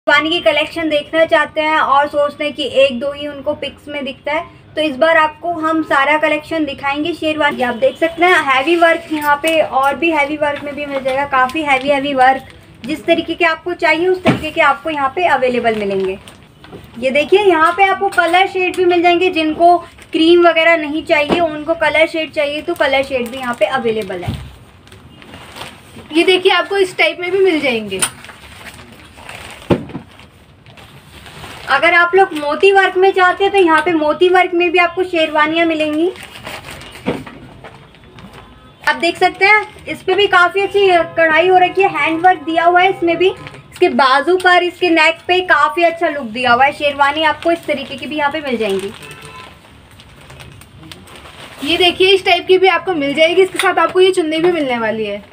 शेरवानी की कलेक्शन देखना चाहते हैं और सोचते हैं कि एक दो ही उनको पिक्स में दिखता है, तो इस बार आपको हम सारा कलेक्शन दिखाएंगे शेरवानी। आप देख सकते हैं हैवी वर्क यहाँ पे और भी हैवी वर्क में भी मिल जाएगा। काफ़ी हैवी वर्क जिस तरीके के आपको चाहिए उस तरीके के आपको यहाँ पे अवेलेबल मिलेंगे। ये देखिए यहाँ पे आपको कलर शेड भी मिल जाएंगे। जिनको क्रीम वगैरह नहीं चाहिए, उनको कलर शेड चाहिए तो कलर शेड भी यहाँ पे अवेलेबल है। ये देखिए आपको इस टाइप में भी मिल जाएंगे। अगर आप लोग मोती वर्क में चाहते हैं तो यहाँ पे मोती वर्क में भी आपको शेरवानियाँ मिलेंगी। आप देख सकते हैं इस पे भी काफ़ी अच्छी कढ़ाई हो रखी है, हैंड वर्क दिया हुआ है इसमें भी। इसके बाजू पर, इसके नेक पे काफ़ी अच्छा लुक दिया हुआ है। शेरवानी आपको इस तरीके की भी यहाँ पे मिल जाएंगी। ये देखिए इस टाइप की भी आपको मिल जाएगी। इसके साथ आपको ये चुन्नी भी मिलने वाली है।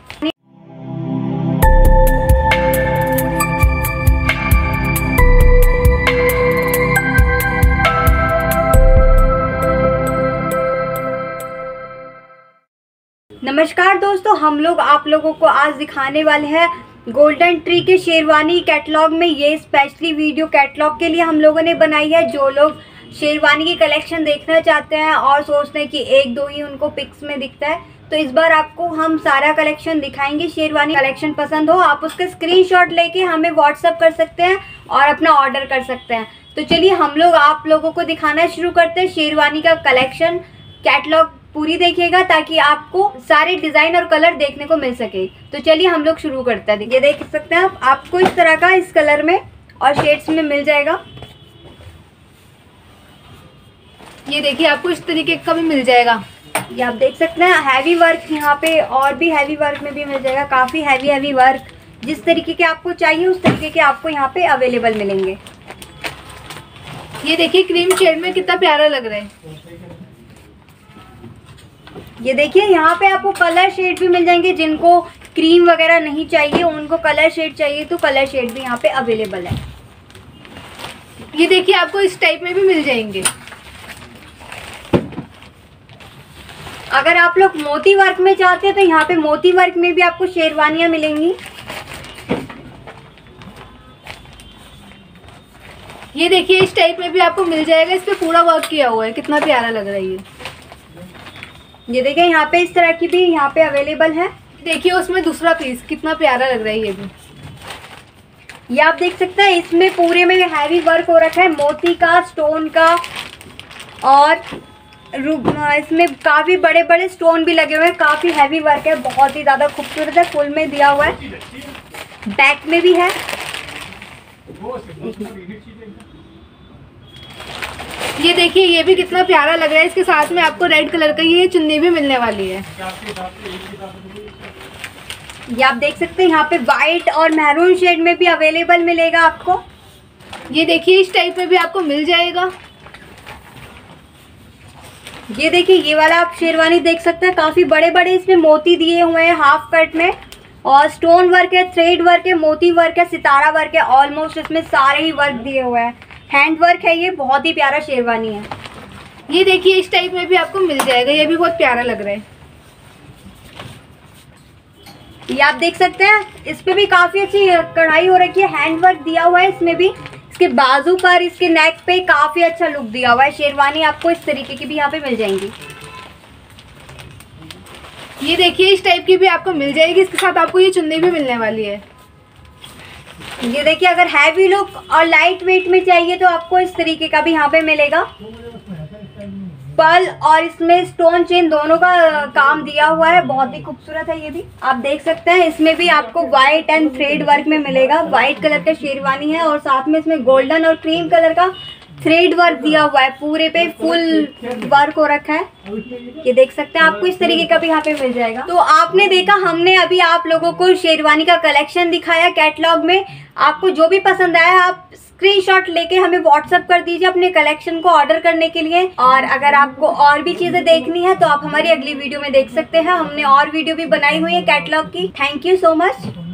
नमस्कार दोस्तों, हम लोग आप लोगों को आज दिखाने वाले हैं गोल्डन ट्री के शेरवानी कैटलॉग में। ये स्पेशली वीडियो कैटलॉग के लिए हम लोगों ने बनाई है। जो लोग शेरवानी की कलेक्शन देखना चाहते हैं और सोचते हैं कि एक दो ही उनको पिक्स में दिखता है, तो इस बार आपको हम सारा कलेक्शन दिखाएंगे। शेरवानी कलेक्शन पसंद हो आप उसका स्क्रीनशॉट लेके हमें व्हाट्सअप कर सकते हैं और अपना ऑर्डर कर सकते हैं। तो चलिए हम लोग आप लोगों को दिखाना शुरू करते हैं शेरवानी का कलेक्शन। कैटलॉग पूरी देखिएगा ताकि आपको सारे डिजाइन और कलर देखने को मिल सके। तो चलिए हम लोग शुरू करते हैं। ये देख सकते हैं आपको इस तरह का इस कलर में और शेड्स में मिल जाएगा। ये देखिए आपको इस तरीके का भी मिल जाएगा। ये आप देख सकते हैं हैवी वर्क यहाँ पे और भी हैवी वर्क में भी मिल जाएगा। काफ़ी हैवी वर्क जिस तरीके के आपको चाहिए उस तरीके के आपको यहाँ पे अवेलेबल मिलेंगे। ये देखिए क्रीम शेड में कितना प्यारा लग रहा है। ये देखिए यहाँ पे आपको कलर शेड भी मिल जाएंगे। जिनको क्रीम वगैरह नहीं चाहिए, उनको कलर शेड चाहिए तो कलर शेड भी यहाँ पे अवेलेबल है। ये देखिए आपको इस टाइप में भी मिल जाएंगे। अगर आप लोग मोती वर्क में चाहते हैं तो यहाँ पे मोती वर्क में भी आपको शेरवानियाँ मिलेंगी। ये देखिए इस टाइप में भी आपको मिल जाएगा। इस पे पूरा वर्क किया हुआ है, कितना प्यारा लग रहा है। ये देखिए यहाँ पे इस तरह की भी यहाँ पे अवेलेबल है। देखिए उसमें दूसरा पीस कितना प्यारा लग रहा है। ये भी ये आप देख सकते हैं इसमें पूरे में हैवी वर्क हो रखा है, मोती का, स्टोन का, और इसमें काफ़ी बड़े बड़े स्टोन भी लगे हुए हैं। काफ़ी हैवी वर्क है, बहुत ही ज़्यादा खूबसूरत है। फुल में दिया हुआ है, बैक में भी है। ये देखिए ये भी कितना प्यारा लग रहा है। इसके साथ में आपको रेड कलर का ये चुन्नी भी मिलने वाली है। ये आप देख सकते हैं यहाँ पे वाइट और मैरून शेड में भी अवेलेबल मिलेगा आपको। ये देखिए इस टाइप में भी आपको मिल जाएगा। ये देखिए ये वाला आप शेरवानी देख सकते हैं, काफ़ी बड़े बड़े इसमें मोती दिए हुए हैं हाफ कट में, और स्टोन वर्क है, थ्रेड वर्क है, मोती वर्क है, सितारा वर्क है। ऑलमोस्ट इसमें सारे ही वर्क दिए हुए हैं। हैंड वर्क है, ये बहुत ही प्यारा शेरवानी है। ये देखिए इस टाइप में भी आपको मिल जाएगा। ये भी बहुत प्यारा लग रहा है। ये आप देख सकते हैं इस पे भी काफ़ी अच्छी कढ़ाई हो रखी है, हैंड वर्क दिया हुआ है इसमें भी। इसके बाजू पर, इसके नेक पे काफ़ी अच्छा लुक दिया हुआ है। शेरवानी आपको इस तरीके की भी यहाँ पे मिल जाएंगी। ये देखिए इस टाइप की भी आपको मिल जाएगी। इसके साथ आपको ये चुन्नी भी मिलने वाली है। ये देखिए अगर हैवी लुक और लाइट वेट में चाहिए तो आपको इस तरीके का भी यहाँ पे मिलेगा। पर्ल और इसमें स्टोन चेन दोनों का काम दिया हुआ है, बहुत ही खूबसूरत है। ये भी आप देख सकते हैं इसमें भी आपको वाइट एंड थ्रेड वर्क में मिलेगा। वाइट कलर का शेरवानी है और साथ में इसमें गोल्डन और क्रीम कलर का थ्रेड वर्क दिया हुआ है। पूरे पे फुल वर्क हो रखा है। ये देख सकते हैं आपको इस तरीके का भी यहाँ पे मिल जाएगा। तो आपने देखा, हमने अभी आप लोगों को शेरवानी का कलेक्शन दिखाया कैटलॉग में। आपको जो भी पसंद आया आप स्क्रीनशॉट लेके हमें व्हाट्सअप कर दीजिए अपने कलेक्शन को ऑर्डर करने के लिए। और अगर आपको और भी चीजें देखनी है तो आप हमारी अगली वीडियो में देख सकते हैं। हमने और वीडियो भी बनाई हुई है कैटलॉग की। Thank you so much.